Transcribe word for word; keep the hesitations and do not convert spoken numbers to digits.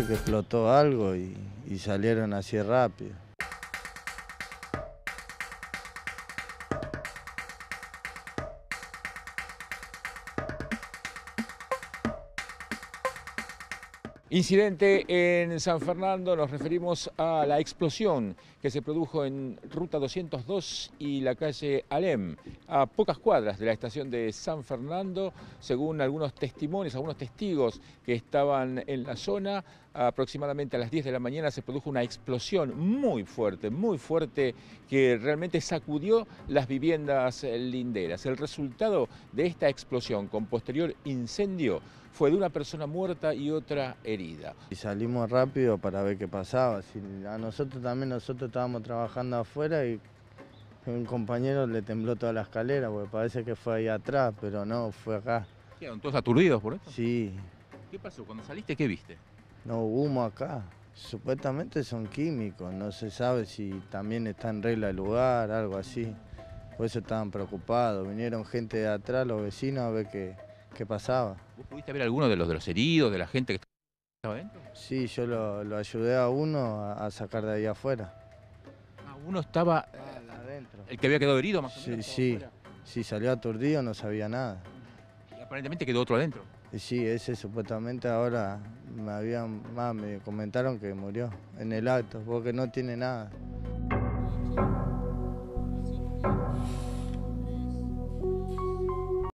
que explotó algo y, y salieron así rápido. Incidente en San Fernando, nos referimos a la explosión que se produjo en Ruta doscientos dos y la calle Alem, a pocas cuadras de la estación de San Fernando. Según algunos testimonios, algunos testigos que estaban en la zona, aproximadamente a las diez de la mañana se produjo una explosión muy fuerte, muy fuerte, que realmente sacudió las viviendas linderas. El resultado de esta explosión con posterior incendio fue de una persona muerta y otra herida. Y salimos rápido para ver qué pasaba. Si a nosotros también, nosotros estábamos trabajando afuera y un compañero le tembló toda la escalera, porque parece que fue ahí atrás, pero no, fue acá. ¿Quedaron todos aturdidos por esto? Sí. ¿Qué pasó? Cuando saliste, ¿qué viste? No, humo acá. Supuestamente son químicos, no se sabe si también está en regla el lugar, algo así. Por eso estaban preocupados. Vinieron gente de atrás, los vecinos, a ver qué, qué pasaba. ¿Vos pudiste ver a alguno de los, de los heridos, de la gente que estaba dentro? Sí, yo lo, lo ayudé a uno a, a sacar de ahí afuera. Ah, uno estaba Ah, adentro. el que había quedado herido más o Sí, menos. sí, sí, salió aturdido, no sabía nada. Y aparentemente quedó otro adentro. Y sí, ese supuestamente ahora me habían, más me comentaron que murió en el acto, porque no tiene nada.